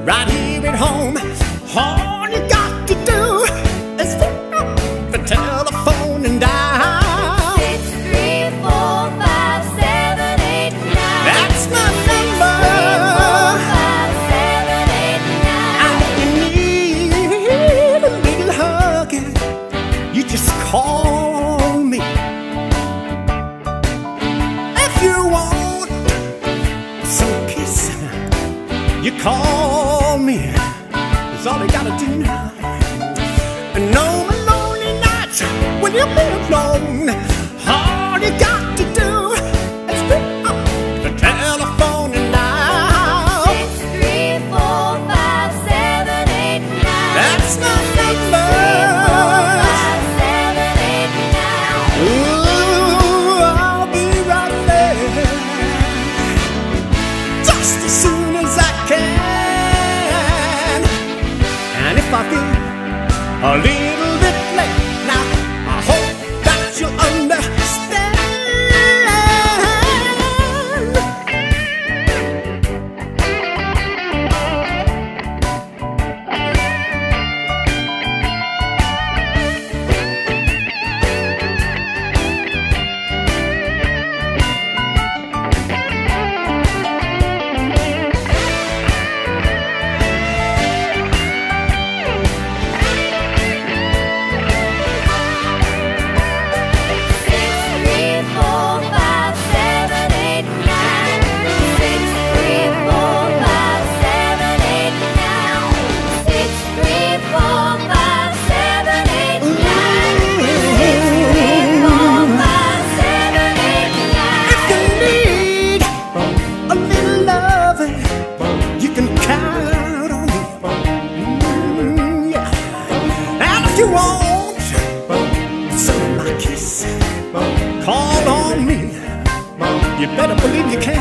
right here at home. All you got to do is pick up the telephone and dial 6345789. That's my number. 6345789. And if you need a little hugging, you just call me. If you want some kissing, you call me. That's all you gotta do now. And no more lonely nights when you've been alone. All you got to do is pick up the telephone and dial 6345789. That's my number. 6345789. Ooh, I'll be right there just as soon as I can. And if I feel a little bit late now, I hope that you'll understand. If you want some of my kiss, call on me. You better believe you can.